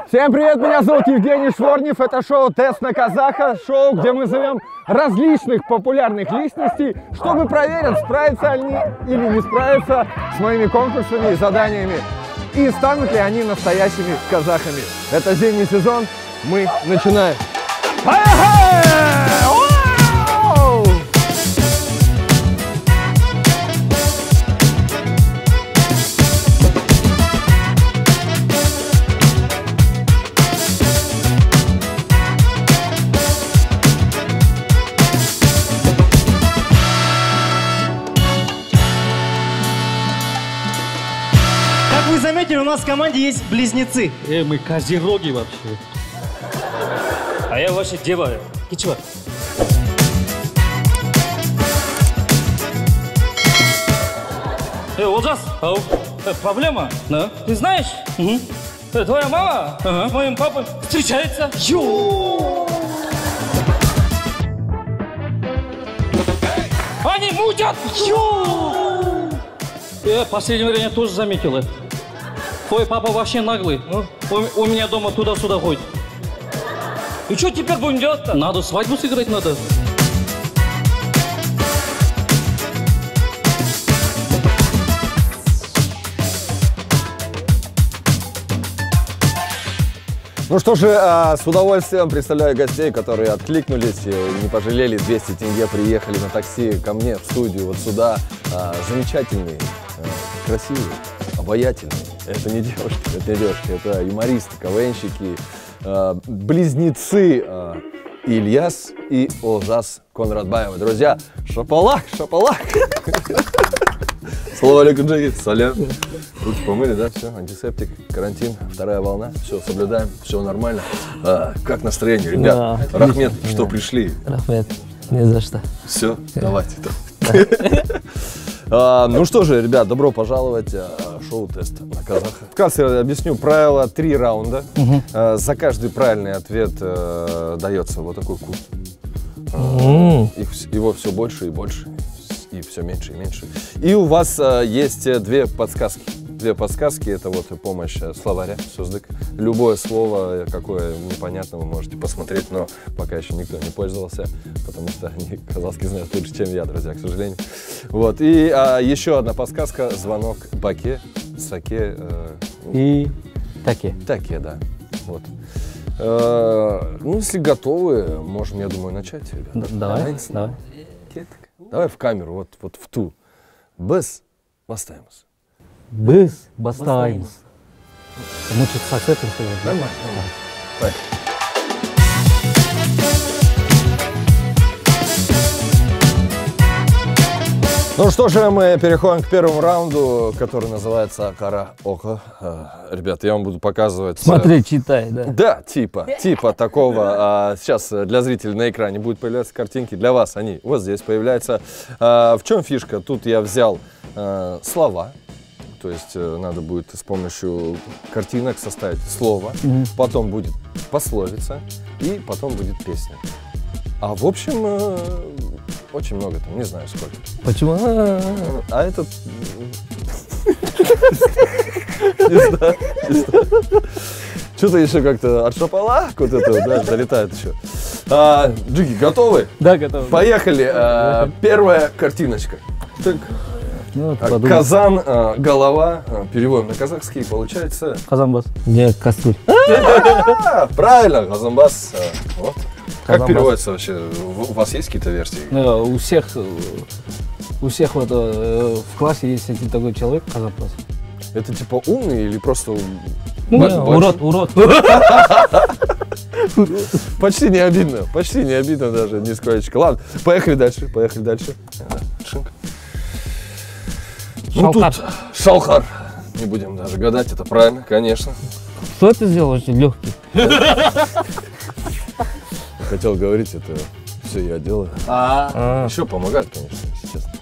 Всем привет, меня зовут Евгений Шворнев. Это шоу «Тест на казаха», шоу, где мы зовем различных популярных личностей, чтобы проверить, справятся они или не справятся с моими конкурсами и заданиями, и станут ли они настоящими казахами. Это зимний сезон, мы начинаем. Вы заметили, у нас в команде есть близнецы. Мы козероги вообще. А я вообще дева. И чего? Олжас, проблема? Да? Ты знаешь? Твоя мама с моим папой встречается. Они мутят. Я в последнее время тоже заметил. Твой папа вообще наглый. У меня дома туда-сюда ходит. И что теперь будем делать-то? Надо свадьбу сыграть надо. Ну что же, с удовольствием представляю гостей, которые откликнулись и не пожалели 200 тенге, приехали на такси ко мне в студию, вот сюда. Замечательные, красивые, обаятельные. Это не девушки, это юмористы, КВНщики, близнецы Ильяс и Олжас Конрадбаевы. Друзья, шапалак! Салам алейкум, джиги. Салям. Руки помыли, да? Все, антисептик, карантин, вторая волна. Все, соблюдаем, все нормально. Как настроение, ребят? Да, Рахмет, что пришли? Рахмет, не за что. Все, давайте. Ну что же, ребят, добро пожаловать в шоу «Тест на казаха». Вкратце объясню правила: 3 раунда. За каждый правильный ответ дается вот такой куб. Его все больше и больше. И все меньше и меньше. И у вас есть 2 подсказки. 2 подсказки — это вот помощь словаря, Суздык. Любое слово, какое непонятно, вы можете посмотреть, но пока еще никто не пользовался, потому что они казахский знают лучше, чем я, друзья, к сожалению. Вот. И еще одна подсказка: звонок Баке, Саке и Таке. Таке, да. Вот. Ну, если готовы, можем, я думаю, начать, ребята. Давай. Давай в камеру, вот в ту. Біз бастаймыз. Біз бастаймыз. Мы что-то с акцентом сказали. Нормально. Давай. Ну что же, мы переходим к первому раунду, который называется «Караоке». Ребят, я вам буду показывать... Смотри, читай, да. Да, типа такого. Сейчас для зрителей на экране будут появляться картинки. Для вас они вот здесь появляются. В чем фишка? Тут я взял слова. То есть надо будет с помощью картинок составить слово. Потом будет пословица. И потом будет песня. А в общем, очень много там, не знаю сколько. Почему? А этот... Не знаю. Что-то еще как-то от шапалак вот это, да, залетает еще. Джиги, готовы? Да, готовы. Поехали. Первая картиночка. Так. Ну, Казан, голова, переводим на казахский, получается... Казанбас. Не, кастрюль. Правильно, Казанбас. Вот. Как Казанбас. переводится вообще? У вас есть какие-то версии? У всех вот в классе есть один такой человек, Казанбас. Это типа умный или просто... Урод. Почти не обидно даже, нисколечко. Ладно, поехали дальше. Шинка. Ну тут Шалхар. Не будем даже гадать, это правильно, конечно. Что ты сделал? Очень легкий. Хотел говорить, это все я делаю. Еще помогает, конечно, если честно.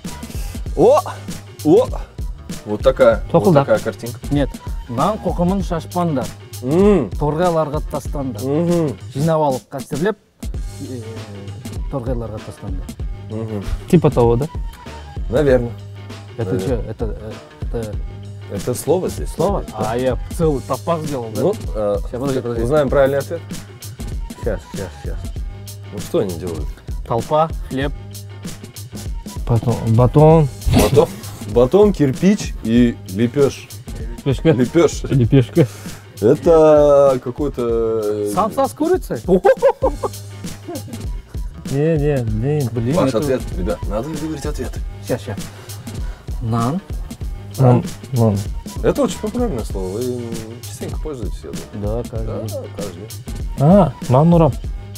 Вот такая картинка. Нет. Нан қоқымын шашпаңдар. Торғайларға тастаңдар. Жинап алып қастерлеп, торғайларға тастаңдар. Типа того, да? Наверное. Это что? Это Это слово здесь? Слово? А я целый топак сделал, да? Ну, Сейчас, подожди. узнаем правильный ответ. Сейчас. Ну что они делают? Толпа, хлеб. Батон. Батон, кирпич и лепеш. Лепешка. Лепеш. Лепешка. Это какой-то... Самса с курицей? Не, Блин, Ваш это- ответ, ребят, надо говорить ответы. Сейчас. Нан. Вон. Это очень популярное слово, вы им частенько пользуетесь, я думаю. Да, каждый. Да, каждый. Нанурам.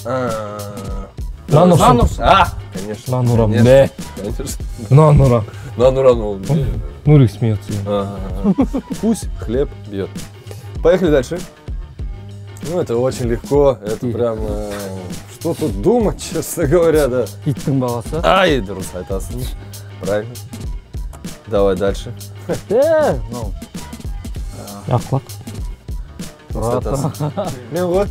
Нанус. Конечно. Нанурам. Конечно. Конечно. Нанурам. Нанурам. Нурик смеется. Пусть хлеб бьет. Поехали дальше. Ну, это очень легко, это прям... Что тут думать, честно говоря, да. Иттің баласы. Ай, дұрыс айтасың. Правильно. Давай дальше. Ну, Ақлақ. Дұрыс айтасың. Мен ғой.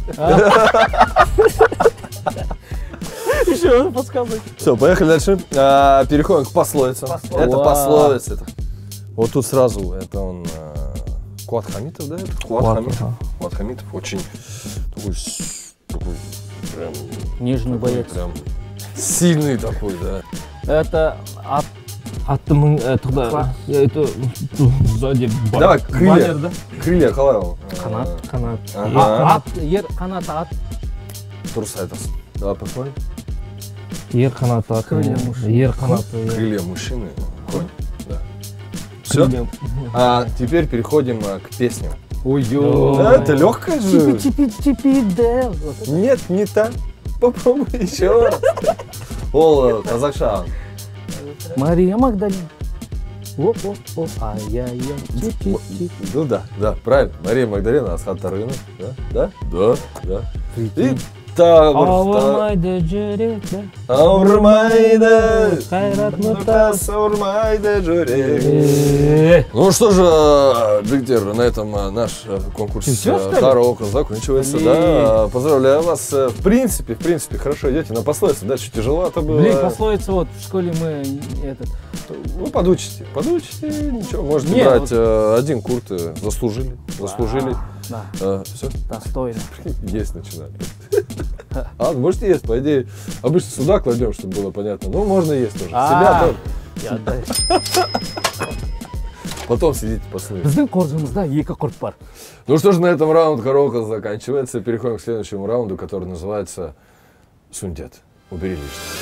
еще подсказывай. Все, поехали дальше. Переходим к пословицам. Это пословица. Вот тут сразу, это он... Куат Хамитов, да? Куат Хамитов очень такой прям... Нежный боец. Прям сильный такой, да. Это Аттымың это сзади Давай, баннер, да? Крылья қалай? Қанат. Ага. Ер қанаты ат. Дұрыс айтасың. Давай посмотрим. Ер қанаты ат. Крылья мужчины. Ер қанаты. Крылья мужчины. Конь. Да. Все. Теперь переходим к песням. Ой-ой. Это легкая же. Чипи-чипи, да. Нет, не та. Попробуй еще раз. Ол қазақша. Мария Магдалина. Оп, ай-яй-яй. Чипи-чипи. Ну да, правильно. Мария Магдалина, Асхат Тарынов. Да. И Ауырмайды жүрек, да? Ауырмайды. Қайрат Нұртас ауырмайды жүрек. Ну что же, Джигитер, на этом наш конкурс Всё, что ли? караоке закончивается. Да. Поздравляю вас. В принципе, хорошо идете. На пословице дальше тяжеловато было. Блин, пословица, вот в школе мы этот... Ну, подучите, ничего, можете Не, брать один курт, заслужили. Да, Все, достойно. есть начинали. Можете есть, по идее, обычно сюда кладем, чтобы было понятно. Ну, можно есть тоже. Себя тоже. Я отдаю. Потом сидите послушайте. Біздің қоржынымызда екі құрт бар. Ну что ж, на этом раунд караоке заканчивается. Переходим к следующему раунду, который называется «Сундет». Убери лишнее.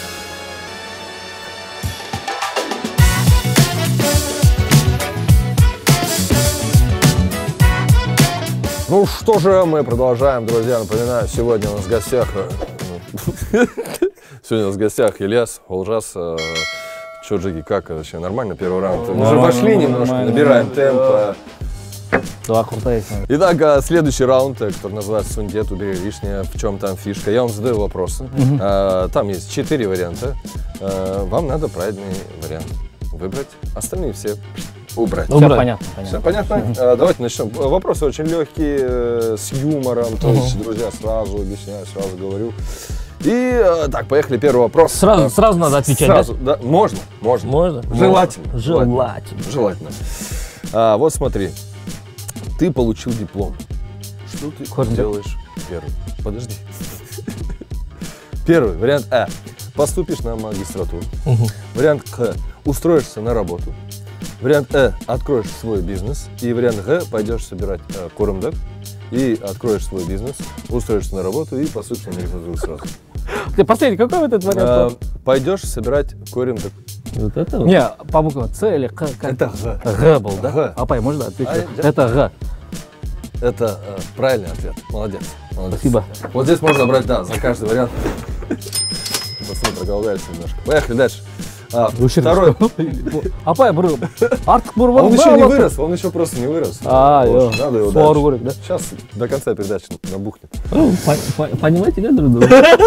Ну что же, мы продолжаем, друзья. Напоминаю, сегодня у нас в гостях... Сегодня у нас в гостях Ильяс, Олжас. Чё, Джиги, как вообще? Нормально первый раунд? Мы уже вошли немножко, набираем темп. Два крутые. Итак, следующий раунд, который называется «Сундет, убери лишнее». В чем там фишка? Я вам задаю вопросы. Там есть 4 варианта. Вам надо правильный вариант выбрать. Остальные все убрать. Все понятно. Все понятно? Давайте начнем. Вопросы очень легкие, с юмором. То есть, друзья, сразу объясняю, сразу говорю. И так, поехали, первый вопрос. Сразу надо отвечать, сразу, да? Можно. Желательно. Желательно. Вот смотри. Ты получил диплом. Что ты делаешь первым? Подожди. Первый. Вариант А. Поступишь на магистратуру. Вариант Х. Устроишься на работу. Вариант Э. Откроешь свой бизнес. И вариант Г. Пойдешь собирать корымдак. И откроешь свой бизнес. Устроишься на работу и поступишь на магистратуру сразу. Ты последний, какой вот этот вариант? Пойдешь собирать корымдак. Вот это вот? Не, по буквам С или Х? Это Г. Г был, да? Г. Апай, можно ответить? Да. Это Г. Это правильный ответ. Молодец. Спасибо. Вот здесь можно брать, да, за каждый вариант. Пацаны проголодаются немножко. Поехали дальше. Второй. Апай, артық Он еще не вырос, он еще просто не вырос. Надо его дальше. дальше. Сейчас до конца передачи набухнет. Понимаете, да, друг друга?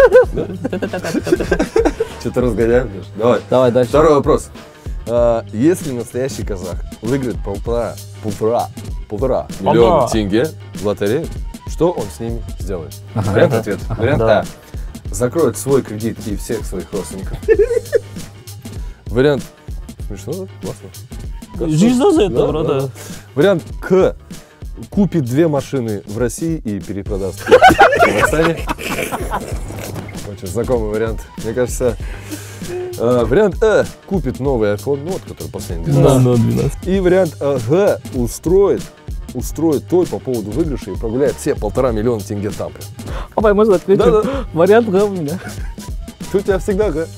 Что-то разгоняем. Давай дальше. Второй вопрос. Если настоящий казах выиграет полтора миллиона тенге в лотерею, что он с ними сделает? Вариант ответ. Вариант А. Закроет свой кредит и всех своих родственников. Вариант... Смешно, да? Классно. Жизнь за это, Да, брат. да. Вариант К. Купит 2 машины в России и перепродаст в Казахстане. Очень знакомый вариант. Мне кажется, вариант купит новый iPhone, ну вот, который последний, 12. Да, 12. И вариант Г устроит той по поводу выигрыша и прогуляет все 1,5 миллиона тенге там прям. Папа, можно ответить? Да. Вариант Г у меня. У тебя всегда Г.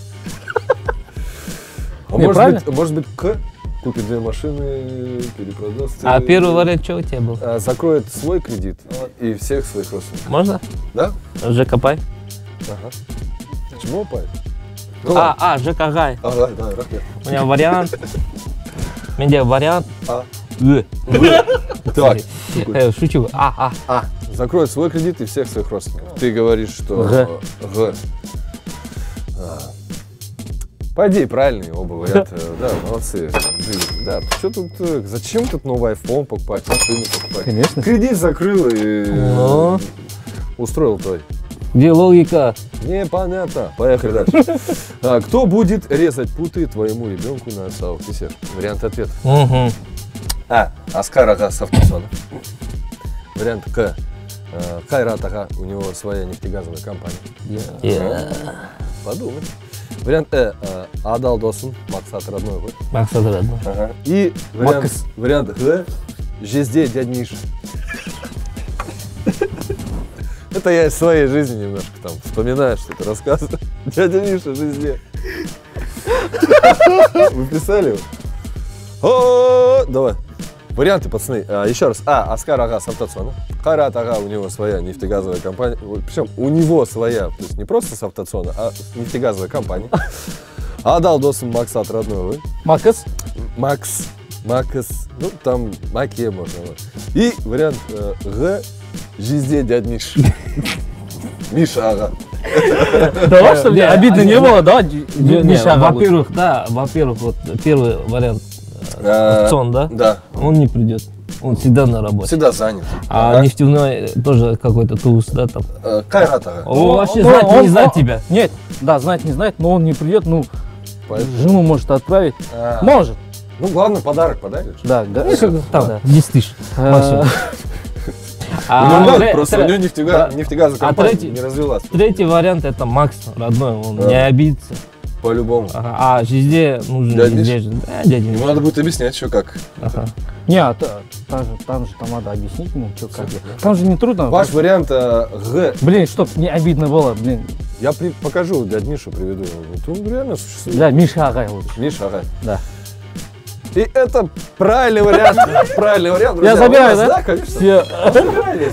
А Не, может быть К купит 2 машины, перепродаст. А первый вариант что у тебя был? Закроет свой кредит и всех своих родственников. Можно? Да? ЖК Пай? Ага. Почему Пай? ЖК Гай. Ага, да, рахмет. У меня вариант. У меня вариант. Так. Шучу. Закроет свой кредит и всех своих родственников. Ты говоришь, что Г. По идее, правильные оба варианта. Да, молодцы. Да, что тут, зачем тут новый iPhone покупать, машину покупать? Конечно. Кредит закрыл и устроил той. Где логика? Непонятно. Поехали дальше. Кто будет резать путы твоему ребенку на Сауфисе? Вариант ответа. Аскар ага с автосона. Вариант К. Кайрат ага, у него своя нефтегазовая компания. Подумай. Вариант Адал Досун, Максат родной вы. Максат родной. И вариант Г. Жезде дядь Миша. Это я из своей жизни немножко там вспоминаю, что-то рассказываю. Дядя Миша, Жезде. Вы писали его? Давай. Варианты, пацаны. Еще раз. Аскар ага с автоцона. Хайрат ага, у него своя нефтегазовая компания. Причем у него своя, то есть не просто с автоцона, а нефтегазовая компания. Адал Досун Максат родной вы. Макс. Ну, там Маке можно. И вариант Г. Жезде дядь Миша. Миша ага. Да, чтобы мне обидно не было, да? Во-первых, вот первый вариант. Опцион, да? Да. Он не придет. Он всегда на работе. Всегда занят. А нефтяной тоже какой-то туз, да, там? Кайрат ага. Он вообще знает, не знает тебя. Нет, да, знает, не знает, но он не придет, ну, Поэтому- жену может отправить. Может. Ну, главное, подарок подаришь. Да, Там, 10 тысяч. Просто у него нефтегазовая компания не развелась. Третий вариант это Макс родной, он не обидится. По-любому. А везде нужен Дядя везде Миша? же. Да, дядя Ему Миша. надо будет объяснять, что как. Не, там надо объяснить ему, что как. Там же не трудно. Ваш вариант Г. Блин, чтоб не обидно было, блин. Я покажу, дядь Мишу приведу. Вот он реально существует. Да, Миша Агай лучше. Миша, ага. Да. И это правильный вариант. Правильный вариант. Я друзья. забираю, У нас, да? Да, конечно. Все. Забирай.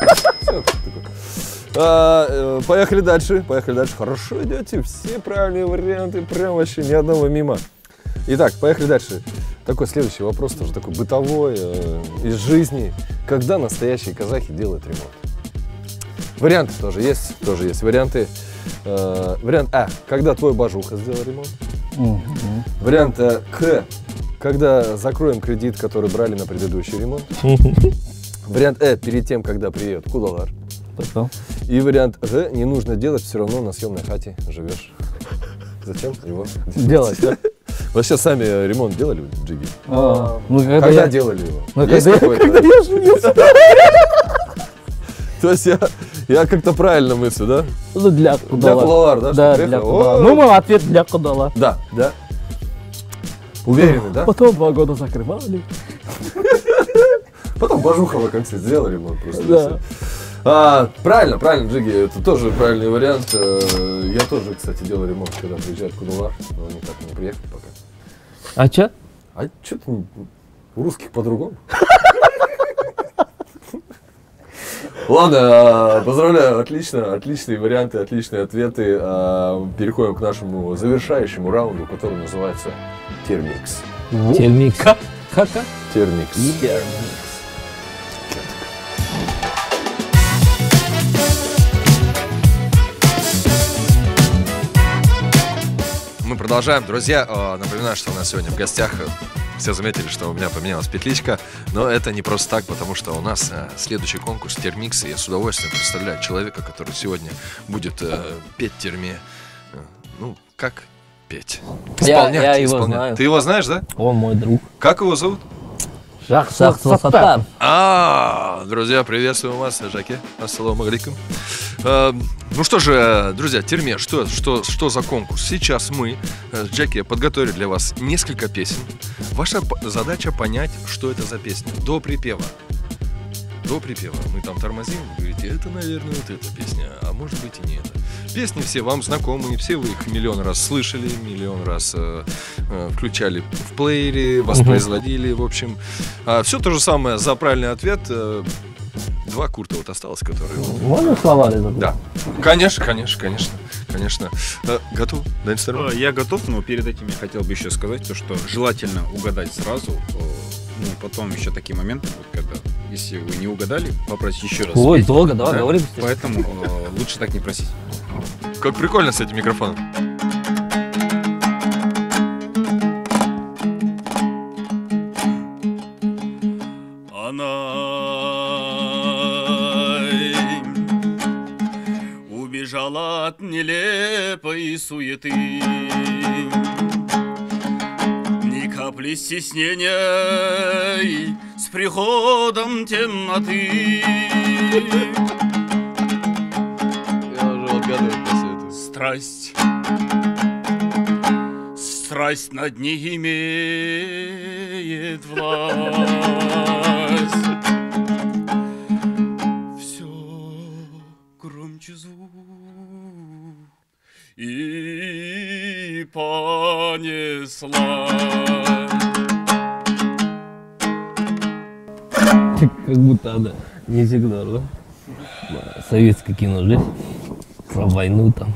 Поехали дальше. Хорошо идете. Все правильные варианты. Прям вообще ни одного мимо. Итак, поехали дальше. Такой следующий вопрос, тоже такой бытовой, из жизни. Когда настоящие казахи делают ремонт? Варианты тоже есть. Варианты. Вариант А. Когда твой бажуха сделал ремонт. Вариант К. Когда закроем кредит, который брали на предыдущий ремонт. Вариант перед тем, когда приедет Кудалар. И вариант Г. Не нужно делать, все равно на съемной хате живешь. Зачем его Делать, да? Вообще сами ремонт делали в Джиге? Когда делали его? Ну, Есть когда какой-то? я женился. То есть я как-то правильно мыслю, да? Ну, для Для Кудалар, да? Да, что для приехал? Кудала. О! Ну, мы ответ для Кудала. Да. Уверены, да? Потом 2 года закрывали. Потом Бажухова как сказать, сделали ремонт просто. Да. Правильно, Джиги, это тоже правильный вариант. Я тоже, кстати, делал ремонт, когда приезжает Кудалар, но они так и не приехали пока. А чё? А что-то у русских по-другому. Ладно, поздравляю, отличные варианты, отличные ответы. Переходим к нашему завершающему раунду, который называется Термикс. Термикс. Как? Термикс. Мы продолжаем, друзья. Напоминаю, что у нас сегодня в гостях. Все заметили, что у меня поменялась петличка, но это не просто так, потому что у нас следующий конкурс Термикс, и я с удовольствием представляю человека, который сегодня будет петь в терме. Ну, как петь. Я его знаю. Ты его знаешь, да? Он мой друг. Как его зовут? Жахсах Саттар. Друзья, приветствую вас, Жаки. Ассаламу алейкум. Ну что же, друзья, Терме, что за конкурс? Сейчас мы с Джеки подготовили для вас несколько песен. Ваша задача понять, что это за песня. До припева. Мы там тормозим, вы говорите, это, наверное, вот эта песня, а может быть и не это. Песни все вам знакомые, все вы их миллион раз слышали, миллион раз включали в плеере, воспроизводили, в общем. Все то же самое за правильный ответ. 2 курта вот осталось, которые... Можно словарь? Да. Конечно. Готов? Я готов, но перед этим я хотел бы еще сказать то, что желательно угадать сразу. Ну, потом еще такие моменты, вот, когда, если вы не угадали, попросить еще раз. Ой, долго, давай, говори быстрее. Поэтому лучше так не просить. Как прикольно с этим микрофоном. Она убежала от нелепой суеты, ни капли стеснения с приходом темноты. Я уже отгадываю после этого. Страсть над ней имеет власть. Все громче звук и понесла. Как будто она не сигнал, да? Советское кино же. Про войну там.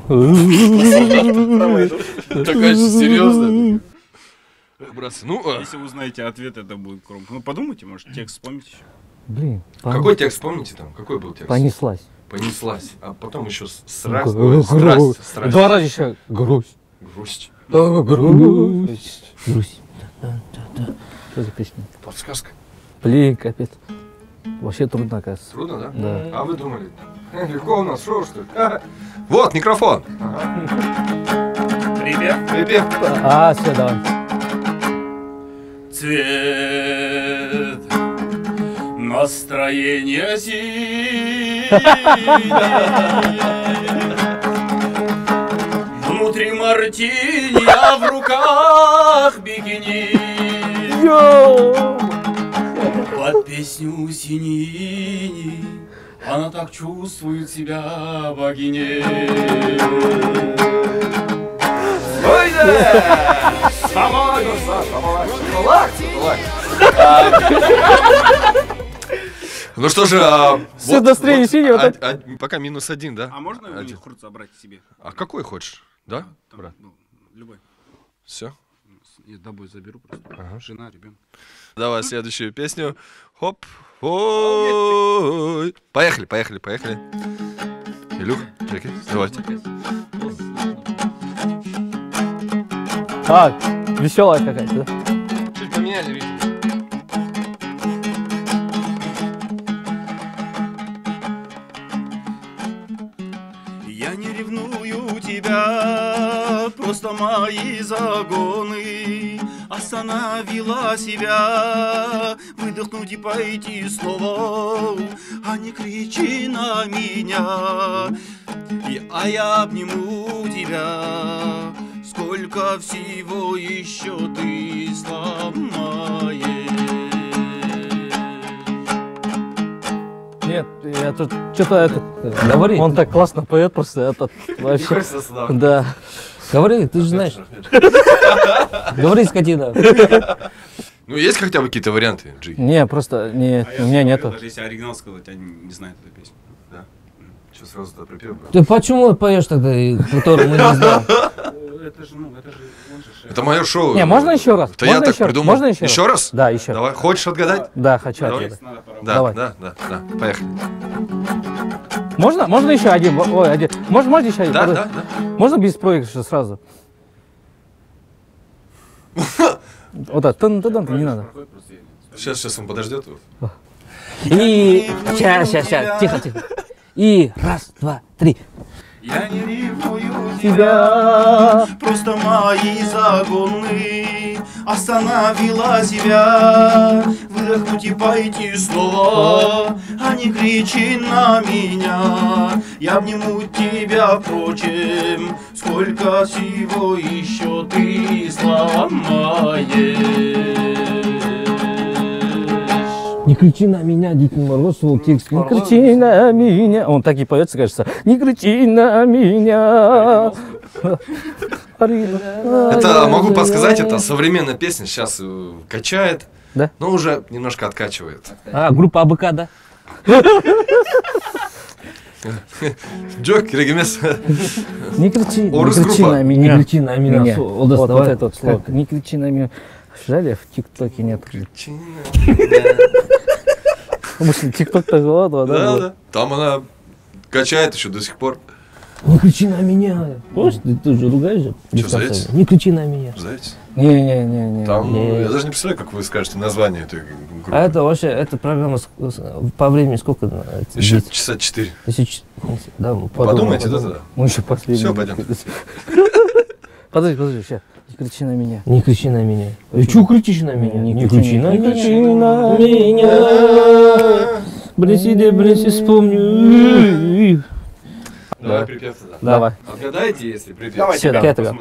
Такая серьезная. Братцы, Если вы узнаете ответ, это будет громко. Ну, подумайте, может, текст вспомните еще. Блин. какой текст помните там? Какой был текст? Понеслась. Понеслась. А потом еще Страсть. 2 раза еще грусть. Грусть. Грусть. Что за песня? Подсказка. Блин, капец. Вообще трудно, оказывается. Трудно, да? Да. А вы думали? Легко у нас, шоу, что ли? Вот, микрофон. Припев. Все, давай. Цвет настроения синий, внутри мартини, а в руках бикини. Под песню синини она так чувствует себя богиней. Ой, да! Ну что же, Все настроение синее. пока -1, да? А можно у них курт забрать себе? А какой хочешь? Да, Там, брат? ну, любой. Все. Я домой заберу просто. Жена, ребенок. Давай следующую песню. Хоп. Ой. Поехали. Илюх, Джеки, давайте. Веселая какая-то, да? Чуть поменяли ритм. Я не ревную тебя, просто мои загоны остановила себя выдохнуть и пойти снова, а не кричи на меня, а я обниму тебя, сколько всего еще ты сломаешь. Нет, я тут что-то Говори. Он так классно поет просто, этот вообще. Да. Говори, ты же знаешь. Говори, скотина. Ну, есть хотя бы какие-то варианты, Джи? Не, просто не, у меня нету. Даже если оригинал сказать, они не знают эту песню. Да. Что сразу туда припев? Ты почему поешь тогда, который мы не знаем? Это же, он же... Это мое шоу. Не, можно еще раз? Это я так придумал. Можно еще раз? Еще раз? Да, еще раз. Давай. Хочешь отгадать? Да, хочу Давай. отгадать. Да, Давай. да. Поехали. Можно еще один? Ой, один. Можно еще один? Да, Подожди. да. Можно без проигрыша сразу? Вот так, не надо. Сейчас он подождет. И... Сейчас, тихо. И раз, два, три. Я не ревную тебя, просто мои загоны. Остановила себя, выдохнуть и пойти снова. А не кричи на меня, я обниму тебя, впрочем. Сколько всего еще ты сломаешь. Не кричи на меня, Дикий Мороз, свой текст. Не кричи на меня. Он так и поется, кажется. Не кричи на меня. Это, могу подсказать, это современная песня, сейчас качает, да? Но уже немножко откачивает. А, группа АБК, да? Джок, Регимес. Не кричи на меня. Не кричи на меня. Вот это вот слово. Не кричи на меня. Жаль, в ТикТоке нет. Мысли, ТикТок-то была, да? Да. Там она качает еще до сих пор. Не кричи на меня. Помнишь, ты уже ругаешь же? Что, заяц? Не кричи на меня. Заяц? Не. Там, я даже не представляю, как вы скажете название этой группы. А это вообще, эта программа по времени сколько? Еще часа 4. Да, подумайте, да? Мы еще последний. Все, пойдем. Подожди, сейчас. Не кричи на меня. Не кричи на меня. Чего кричишь на меня? Не кричи на меня. Бреси, вспомню. Давай припев тогда. Давай. Отгадайте, если припев. Давайте, давай. Давай.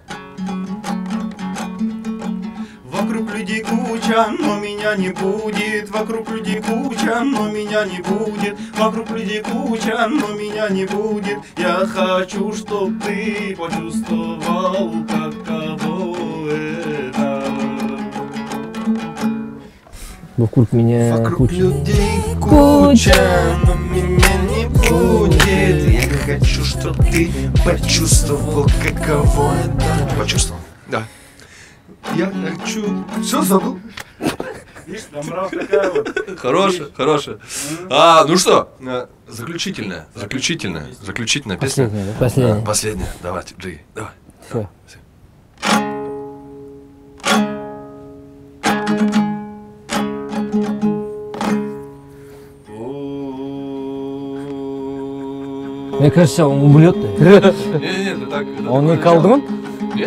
Вокруг людей куча, но меня не будет. Вокруг людей куча, но меня не будет. Вокруг людей куча, но меня не будет. Я хочу, чтоб ты почувствовал, каково это. Вокруг меня Вокруг людей куча, но меня не будет. Я хочу, чтоб ты почувствовал, каково это. Почувствовал? Да. Я хочу... Все, забыл? Видишь, набрал такая вот. Хорошая. Ну что, заключительная песня. Последняя. Давайте, Джиги, давай. Все. Мне кажется, он умрет. Нет, это так. Он не колдун? Нет.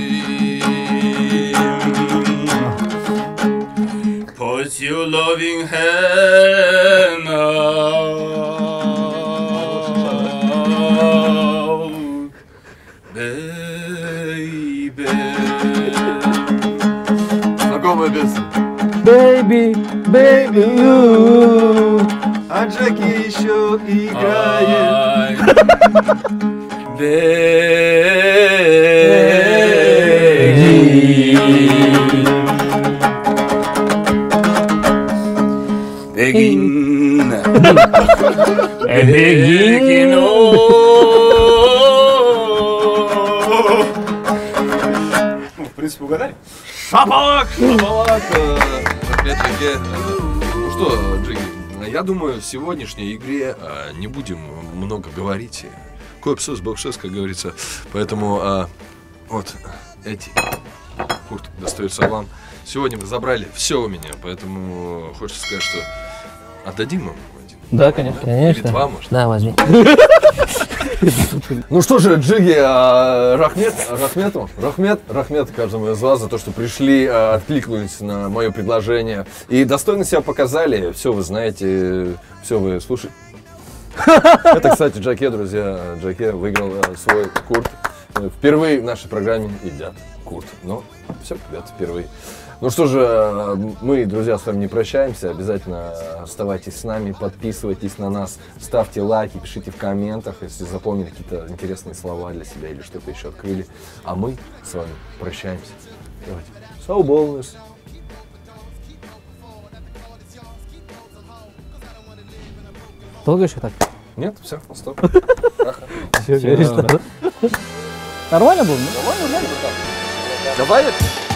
Put your loving hand out, baby. Знакомая песня. Baby, you. А Джеки еще играет. Begin. В принципе, угадали? Шапалак! Опять-таки. Ну что, Джиги, я думаю, в сегодняшней игре не будем много говорить. Копсус, боксус, как говорится. Поэтому вот эти курт достаются вам. Сегодня вы забрали все у меня, поэтому хочется сказать, что отдадим вам один. Да, конечно. Или два, может. Да, возьми. Ну что же, Джиги, Рахмет каждому из вас за то, что пришли, откликнулись на мое предложение и достойно себя показали. Все вы знаете, все вы слушаете. Это, кстати, Джаке, друзья. Джаке выиграл свой курт. Впервые в нашей программе едят курт. Но все, ребята, впервые. Ну что же, мы, друзья, с вами не прощаемся. Обязательно оставайтесь с нами, подписывайтесь на нас, ставьте лайки, пишите в комментах, если запомнили какие-то интересные слова для себя или что-то еще открыли. А мы с вами прощаемся. Давайте. Сауболнес. Долго еще так? Нет, все, стоп. Все, говоришь, что? Нормально было? Давай.